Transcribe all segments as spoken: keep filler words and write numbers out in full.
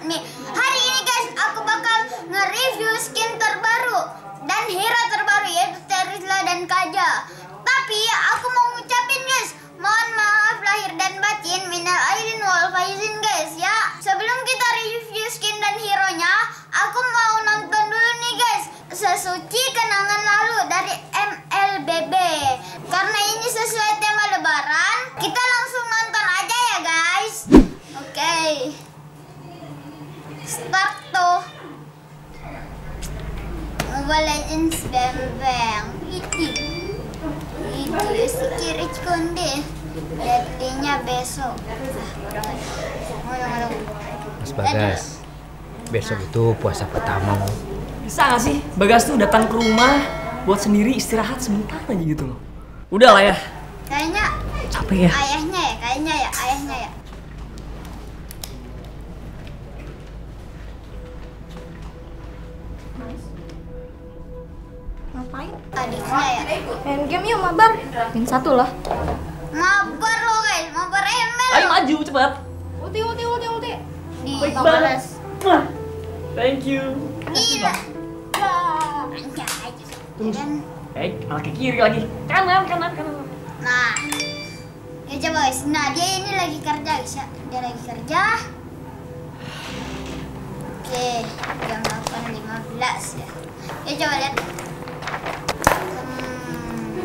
nih. Hari ini guys, aku bakal nge-review skin terbaru dan hero terbaru yaitu Terizla dan Kaja. Tapi aku mau ngucapin guys, mohon maaf lahir dan batin, minal aidin wal faizin guys ya. Sebelum kita review skin dan hero-nya, aku mau nonton dulu nih guys Sesuci Kenangan Lalu dari M L B B. Karena ini sesuai tema lebaran, kita langsung nonton aja ya guys. Oke, okay. Start tuh. Mobile Legends Bang Bang. Itu Itu si Kirich Konde. Deadly-nya besok. Mas Bagas, besok itu puasa pertama. Bisa gak sih Bagas tuh datang ke rumah buat sendiri istirahat sebentar aja gitu loh. Udah lah ya. Kayaknya capek ya. Ayahnya ya, kayaknya ya, ayahnya ya. Ngapain? Adiknya ya. Main game yuk, mabar. Game satu lah. Mabar lo guys, mabar M L. Ayo maju cepat. Ulti, ulti, ulti, ulti. Di Baik balas. banget. Thank you. Gila. Wah. Anjay. Terus. Dan, Eh, malah ke kiri lagi. Kanan, kanan, kanan. nah, ya coba guys. Nah dia ini lagi kerja guys ya. Dia lagi kerja. Oke, jam delapan lima belas ya. Ya coba lihat. Hmm.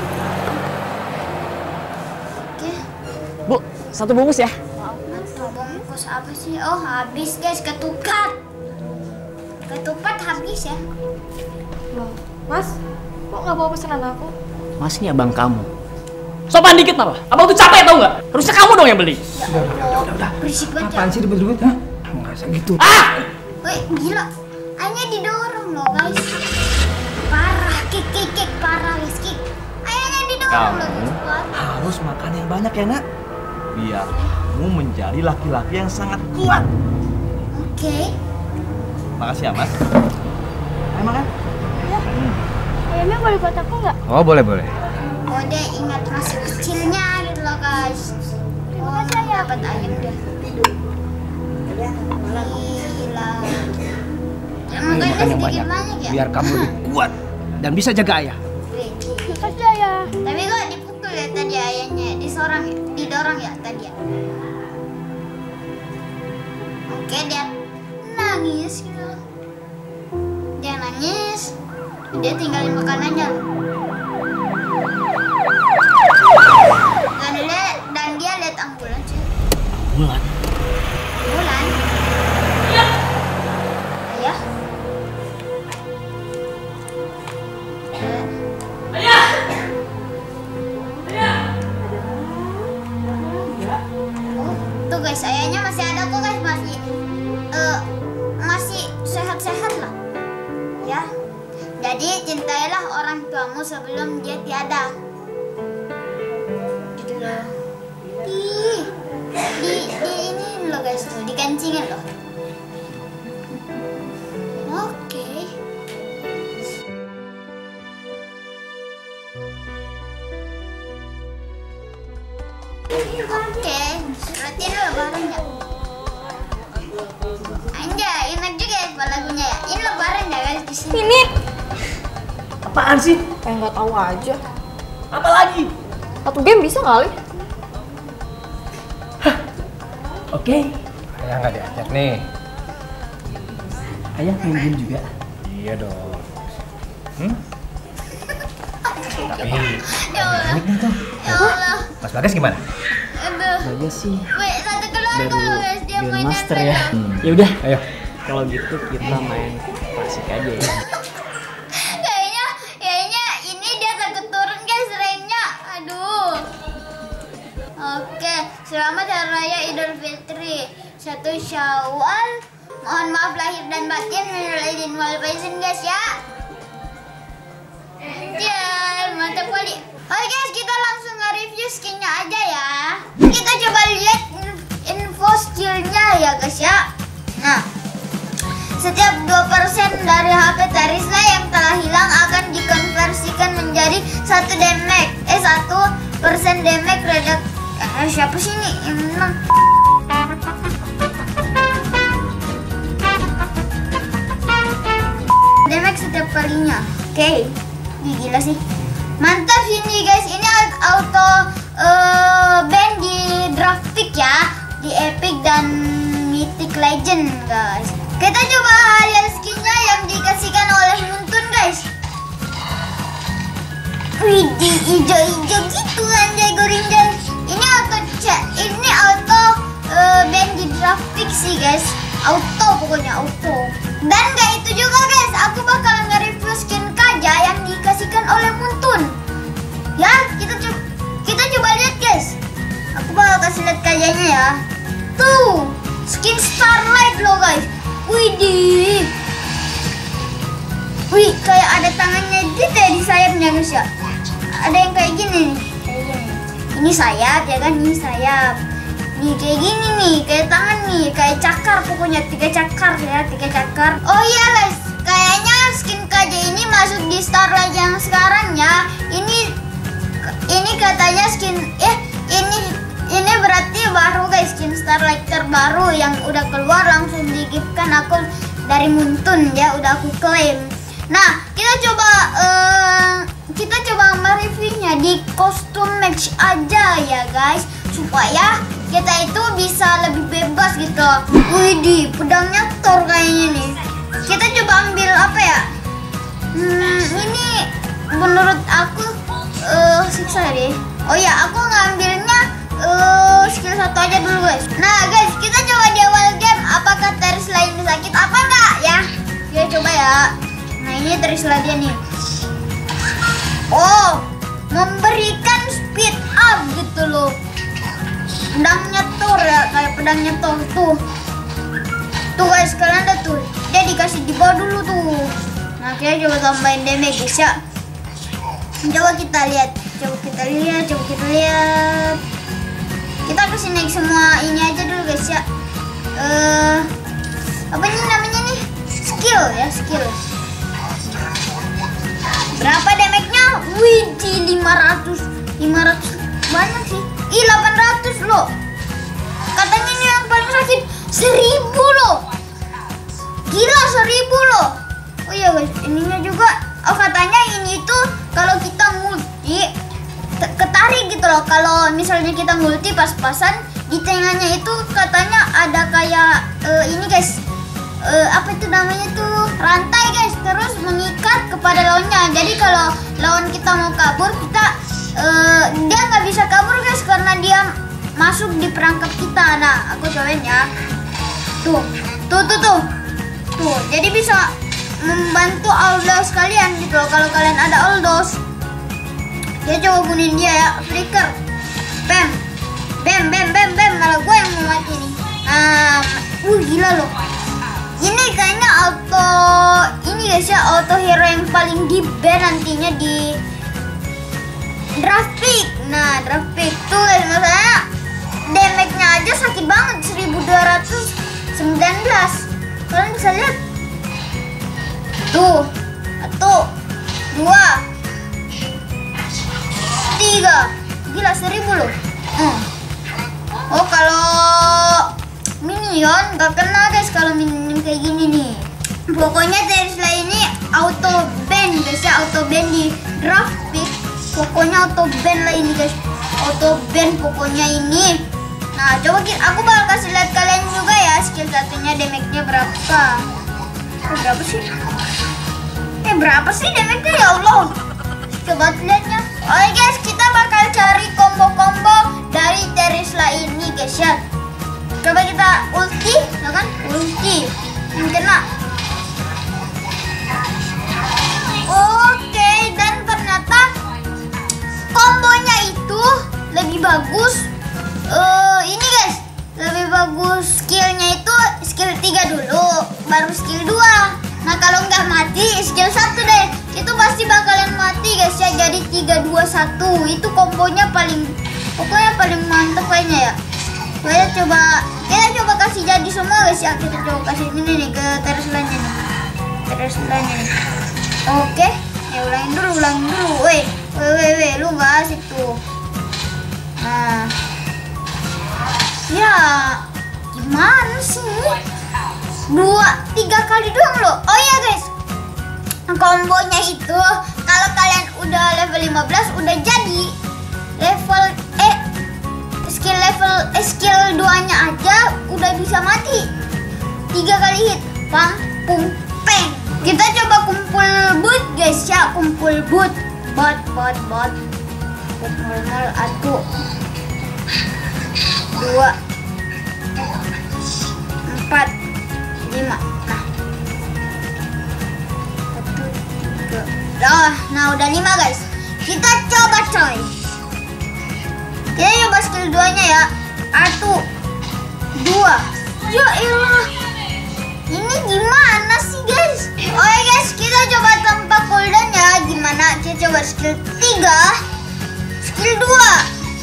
Oke. Bu, satu bungkus ya. Satu bungkus apa sih? Oh habis guys, ketupat. Ketupat habis ya. Loh, Mas, kok nggak bawa pesanan aku? Mas ini abang kamu. Sopan dikit apa? Abang tuh capek tau nggak? Harusnya kamu dong yang beli. Udah, udah, udah, udah. Berisik banget. Apaan sih ribet-ribet? Hah? Nggak usah gitu. Ah! Wih, gila. Ayahnya didorong loh guys. Parah, kick, kick, kick. Parah guys, kick. Ayahnya didorong loh guys. Parah. Harus makan yang banyak ya nak, biar kamu menjadi laki-laki yang sangat kuat. Oke. Makasih ya mas. Ayo makan. Ayamnya boleh buat aku nggak? Oh boleh boleh. Oh dia ingat masa kecilnya gitu loh guys. Terima kasih ayah. Dapat ayam deh. Gila. Ya, Ayo makanya makan yang sedikit banyak, banyak ya. biar kamu lebih kuat dan bisa jaga ayah. Wih, Terima kasih ayah. tapi kok dipukul ya tadi ayahnya, disorong ya, didorong ya tadi ya. Oke dia nangis gitu. Dia nangis, dia tinggalin makanannya. Dan dia dan dia lihat ambulans cuy. Bulan. Bulan. Ayah. Ayah. Oh, tuh guys, ayahnya masih ada kok guys, masih eh, masih sehat-sehat lah. Ya. Jadi cintailah orang tuamu sebelum dia tiada. Gitu loh. Di di di ini loh guys tuh, dikencingin loh. Oke. Oke, berarti ini lebaran ya. Anjay, enak juga ya lagunya ya. Ini lebaran ya guys di sini. Ini. Apaan sih? Kayak nggak tahu aja. Apa lagi? Satu game bisa kali. Oke. Ayah nggak diajak nih. Ayah main game juga. Iya dong. Hmm? Tapi Ya Allah. panik nih tuh. Ya Allah. Mas Bagas gimana? Aduh. Saya sih Wait, satu keluarga loh guys, dia main Grandmaster M L ya. loh. Ya udah. Ayo. Kalau gitu kita main klasik aja ya. Kayaknya, kayaknya ini dia takut turun guys ranknya. Aduh. Oke, selamat Hari Raya Idul Fitri satu Syawal. Mohon maaf lahir dan batin, minal aidin wal faizin guys ya. Anjay, mantap kali. Oke guys, kita langsung nge-review skinnya aja ya. Kita coba lihat info skillnya ya guys ya. Nah, setiap dua persen dari H P Terizla yang telah hilang akan dikonversikan menjadi satu damage. Eh, satu persen damage redak. Eh, siapa sih ini yang menang? kalinya. Oke, Ih, gila sih. Mantap ini guys. Ini auto uh, band di draft pick ya, di epic dan mythic legend guys. Kita coba lihat skinnya yang dikasihkan oleh Muntun guys. Wih, di hijau-hijau gitu anjay gorinjan. Ini auto ini auto uh, band di draft pick sih guys. Auto pokoknya auto. Dan gak itu juga guys, aku bakal nge-review skin Kaja yang dikasihkan oleh Muntun. Ya, kita coba kita coba lihat guys. Aku bakal kasih lihat Kajanya ya. Tuh, skin Starlight loh guys. Widih. Wih, kayak ada tangannya gitu ya di sayapnya guys ya. Ada yang kayak gini nih. Kayak gini. Ini sayap ya kan, ini sayap. Nih kayak gini nih, kayak tangan nih, kayak cakar pokoknya, tiga cakar ya, tiga cakar. Oh iya guys, kayaknya skin K J ini masuk di Starlight yang sekarang ya. Ini ini katanya skin eh ini ini berarti baru guys, skin Starlight terbaru yang udah keluar langsung digifkan aku dari Muntun ya, udah aku klaim. Nah, kita coba uh, kita coba mereviewnya di kostum match aja ya guys, supaya kita itu bisa lebih bebas gitu. Widih, pedangnya Thor kayaknya nih. Kita coba ambil apa ya? Hmm, ini menurut aku uh, siksa deh. Oh ya, aku ngambilnya uh, skill satu aja dulu guys. Nah guys, kita coba di awal game apakah Terisla ini sakit apa enggak ya? Ya coba ya. Nah ini Terisla dia nih. Oh, memberikan speed up gitu loh. Pedangnya Thor ya, kayak pedangnya Thor tuh. Tuh guys, kalian lihat tuh. Dia dikasih di bawah dulu tuh. Nah, kita coba tambahin damage guys ya. Coba kita lihat, coba kita lihat, coba kita lihat. Kita kasih naik semua ini aja dulu guys ya. Eh, uh, apa ini namanya nih? Skill ya, skill. Berapa damage-nya? Wih, lima ratus. lima ratus banyak sih. Ih, delapan ratus loh. Katanya ini yang paling sakit seribu loh. Gila, seribu loh. Oh iya guys, ininya juga. Oh katanya ini tuh kalau kita multi ketarik gitu loh. Kalau misalnya kita multi pas-pasan di tengahnya itu katanya ada kayak uh, ini guys. Uh, apa itu namanya tuh, rantai guys, terus mengikat kepada lawannya. Jadi kalau lawan kita mau kabur, kita uh, dia nggak bisa kabur guys karena dia masuk di perangkap kita. Nah, aku cobain ya. Tuh, tuh, tuh, tuh, tuh. Jadi bisa membantu Aldos kalian gitu loh. Kalau kalian ada Aldos, dia coba bunuhin dia ya, flicker, bam, bam, bam, bam, bam. Malah gue yang mau mati nih. Nah, uh, gila loh. Ini kayaknya auto ini guys ya, auto hero yang paling di ban nantinya di draft pick. Nah, draft pick tuh guys, maksudnya damage-nya aja sakit banget, seribu dua ratus sembilan belas. Kalian bisa lihat. Tuh, satu, dua, tiga. Gila, seribu loh. Hmm. Oh, kalau minion gak kena guys kalau minion kayak gini nih. Pokoknya Terisla ini auto ban guys ya, auto ban di draft pick. Pokoknya auto ban lah ini guys, auto ban pokoknya ini. Nah coba kita, aku bakal kasih lihat kalian juga ya skill satunya damage-nya berapa. Eh, berapa sih? Eh berapa sih damage-nya ya Allah? Coba lihatnya. Oke guys, kita bakal cari combo-combo dari Terisla ini guys ya. Coba kita ulti, ya kan? Ulti, kena. Oke, dan ternyata kombonya itu lebih bagus. Uh, ini guys, lebih bagus skillnya itu skill tiga dulu, baru skill dua. Nah kalau nggak mati, skill satu deh. Itu pasti bakalan mati guys ya. Jadi tiga dua satu itu kombonya paling, pokoknya paling mantep kayaknya ya. Kita coba, kita coba kasih jadi semua guys ya. Kita coba kasih ini nih ke Tereslanya nih, Tereslanya nih. Oke, ya ulangin dulu, ulangin dulu. Weh, weh, weh, weh, lu nggak asik tuh. Nah, ya gimana sih? Dua, tiga kali doang loh. Oh iya guys, kombonya itu kalau kalian udah level lima belas udah jadi level eh skill level eh skill duanya aja udah bisa mati tiga kali hit. Pam pum peng. Kita coba kumpul boot guys ya, kumpul boot. Bot bot bot. Bot normal satu dua empat lima. Nah satu tiga. Oh, nah udah lima guys. Kita coba coy. Kita coba skill duanya ya. Satu dua. Ya elah. Ini gimana sih guys? Oke guys, kita coba tanpa cooldown ya. Gimana? Kita coba skill tiga, skill dua.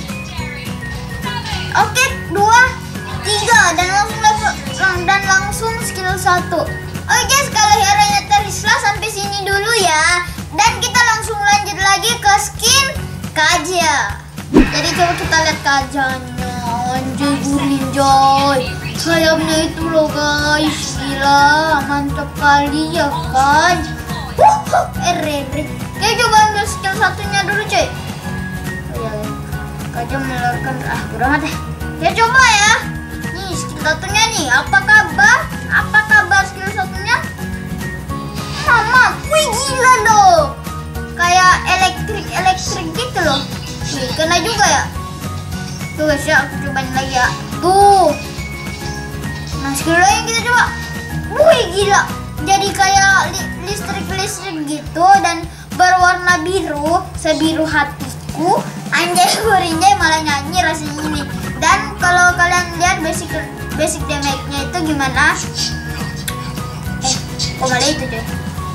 Oke, dua, tiga dan langsung level dan langsung skill satu. Oke guys, kalau hero-nya Terisla sampai sini dulu ya. Dan kita langsung lanjut lagi ke skin Kaja. Jadi coba kita lihat Kajanya. Anjay, gurih joy. Sayapnya itu loh guys, gila mantap kali ya kan. Wuh, erre. Oke, coba ambil skill satunya dulu coy. Oh ya, Kaja mengeluarkan ah udah mati. Ya coba ya. Nih skill satunya nih, apa kabar? Apa kabar skill satunya? Mama, wih gila loh. Kayak elektrik elektrik gitu loh. Wih, kena juga ya. Tuh guys ya, aku cobain lagi ya. Tuh. Nah skill lain kita coba. Wih gila. Jadi kayak li listrik-listrik gitu dan berwarna biru, sebiru hatiku. Anjay, Gorinjay malah nyanyi rasanya ini. Dan kalau kalian lihat basic basic damage-nya itu gimana? Eh, kok malah itu coy.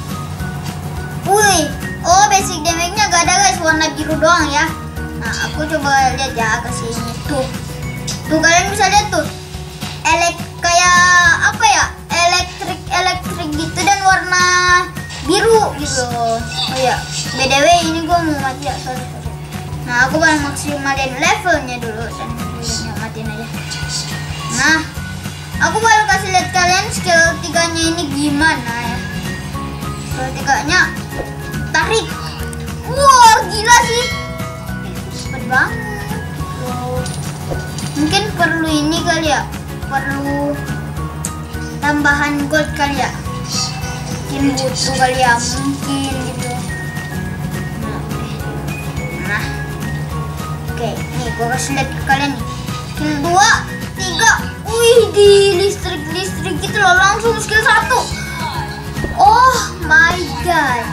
Wih, oh basic damage-nya gak ada guys, warna biru doang ya. Nah, aku coba lihat ya ke sini tuh. Tuh kalian bisa lihat tuh. Elek kayak apa ya? Elektrik elektrik gitu dan warna biru gitu. Oh ya, B T W ini gua mau mati ya, sorry, sorry. Nah, aku bakal maksimalin levelnya dulu dan videonya matiin aja. Nah, aku bakal kasih lihat kalian skill tiganya ini gimana ya. Skill tiganya tarik. Wow, gila sih. Cepet banget. Wow. Mungkin perlu ini kali ya. Perlu tambahan gold kali ya. Mungkin butuh kali ya, mungkin gitu. Nah, oke, nih gue kasih lihat ke kalian nih. Skill dua, tiga, wih di listrik listrik gitu loh, langsung skill satu. Oh my god,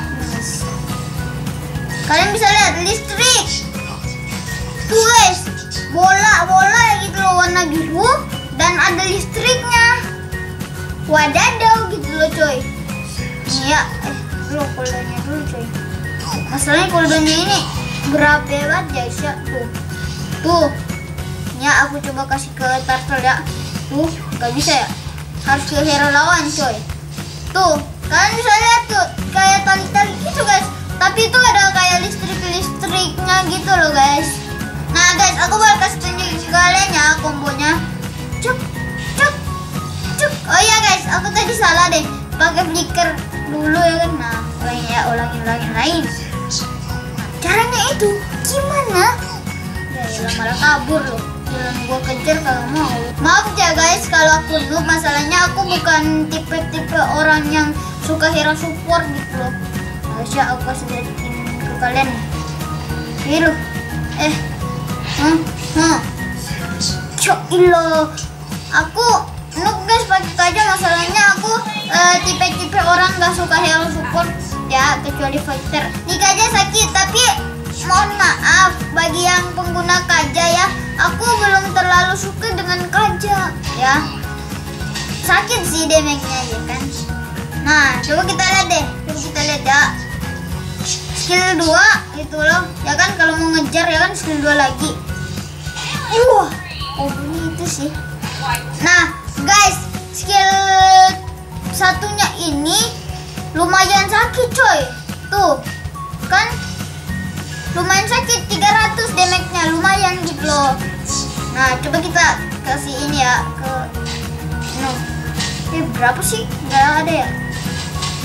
kalian bisa lihat listrik. Tuh guys, bola bola gitu loh warna biru dan ada listriknya. Wadadaw gitu loh coy. Nih ya, eh dulu cooldownnya dulu coy. Masalahnya cooldownnya ini berapa banget guys ya. Tuh, tuh. Ya aku coba kasih ke turtle ya. Tuh, gak bisa ya. Harus ke hero lawan coy. Tuh, kalian bisa lihat tuh kayak tali-tali gitu guys. Tapi itu ada kayak listrik-listriknya gitu loh guys. Nah guys, aku bakal kasih tunjukin ke kalian ya kombonya. Cuk, cuk, cuk. Oh iya guys, aku tadi salah deh. Pakai flicker dulu ya kan. Nah, ulangin ya, ulangin, ulangin lain. Caranya itu gimana? Ya, ya malah kabur loh. Jangan gua kejar kalau mau. Maaf ya guys kalau aku noob, masalahnya aku bukan tipe-tipe orang yang suka hero support gitu loh. Harusnya aku kasih liatin ke kalian. Nih loh. Eh. Hmm, hmm. Cok ilo. Aku noob guys pakai Kaja, masalahnya aku uh, tipe-tipe orang gak suka hero support ya, kecuali fighter. Nih Kaja sakit, tapi mohon maaf bagi yang pengguna Kaja ya, aku belum terlalu suka dengan Kaja ya. Sakit sih damage-nya ya kan. Nah, coba kita lihat deh. Coba kita lihat ya. Skill dua gitu loh. Ya kan kalau mau ngejar ya kan skill dua lagi. Wah, oh ini itu sih. Nah, guys, skill satunya ini lumayan sakit coy. Tuh. Kan lumayan sakit, tiga ratus damage-nya, lumayan gitu loh. Nah, coba kita kasih ini ya ke no. Eh, berapa sih? Enggak ada ya?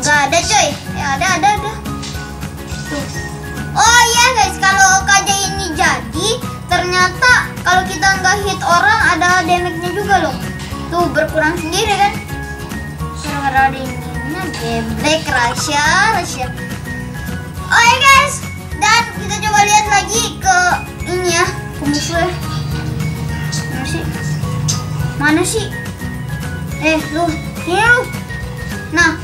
Nggak ada coy. Ya ada ada ada. Tuh. Oh iya guys, kalau Kaja ini jadi, ternyata kalau kita nggak hit orang ada damage-nya juga loh. Tuh berkurang sendiri kan? Gara-gara ada ini, geblek Rasya, Rasya. Oke guys, dan kita coba lihat lagi ke ini ya, ke musuh. Mana sih? Mana sih? Eh lu, ini lu. Nah.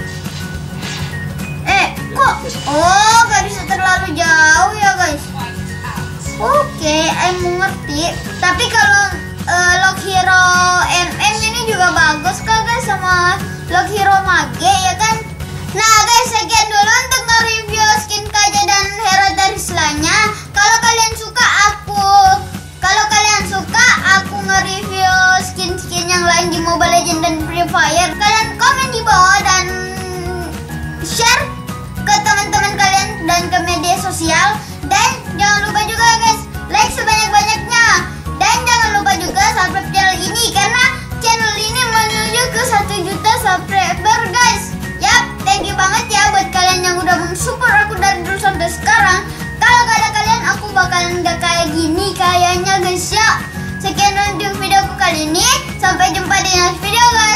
Eh, kok? Oh, gak bisa terlalu jauh ya guys. Oke, I'm mengerti. Tapi kalau uh, Lock Hero M M ini juga bagus kok guys, sama Lock Hero Mage ya kan. Nah guys, sekian dulu untuk nge-review skin Kaja dan hero dari selanjutnya. Kalau kalian suka aku, kalau kalian suka aku nge-review skin-skin yang lain di Mobile Legends dan Free Fire, kalian komen di bawah dan share ke teman-teman kalian dan ke media sosial. Dan jangan lupa juga guys, like sebanyak-banyaknya. Dan jangan lupa juga subscribe channel ini, karena channel ini menuju ke satu juta subscriber guys. Yap, thank you banget ya buat kalian yang udah mensupport aku dari dulu sampai sekarang. Kalau gak ada kalian, aku bakalan gak kayak gini kayaknya guys ya. Sekian untuk videoku kali ini. Sampai jumpa di next video guys.